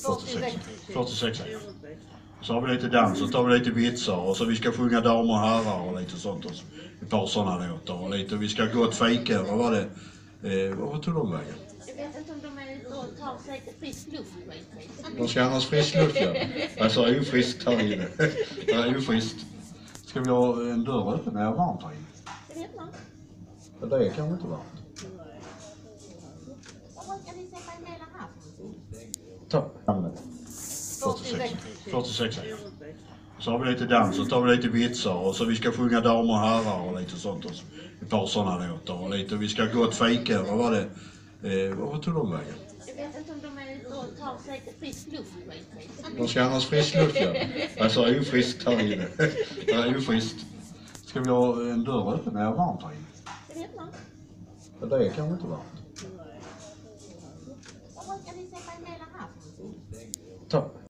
46. Så har vi lite dans och tar vi lite vitsar och så vi ska sjunga damer och herrar och lite sånt. Och ett par sådana låtar och lite. Vi ska gå ett fika. Vad var det? Vad tog de vägen? Jag vet inte om de är ute och tar sig lite frisk luft. De ska annars frisk luft, ja. Alltså det är ju friskt här inne. Det är ju friskt. Ska vi ha en dörr öppen? Är det varmt här inne? Det vet man. Ja, det är kanske inte varmt. Vad ska ni sätta emellan här? Ta. 46. Så har vi lite dans och tar vi lite vitsar och så vi ska sjunga damer och herrar och lite sånt. Och ett par sådana låtar och lite. Vi ska gå ett fika. Vad var det? Vad tog de vägen? Jag vet inte om de är ute och tar sig lite frisk luft. De ska annars frisk luft, ja. Alltså det är ju friskt här inne. Det är ju friskt. Ska vi ha en dörr öppen? Är det varmt här inne? Det vet man. Ja, det är kanske inte varmt. Vad ska ni sätta emellan här? Ta.